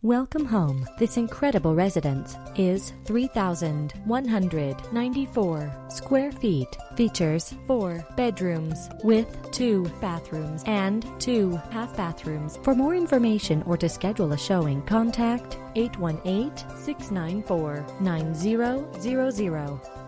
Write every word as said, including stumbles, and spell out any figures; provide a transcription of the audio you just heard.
Welcome home. This incredible residence is three thousand one hundred ninety-four square feet. Features four bedrooms with two bathrooms and two half bathrooms. For more information or to schedule a showing, contact eight one eight, six nine four, nine zero zero zero.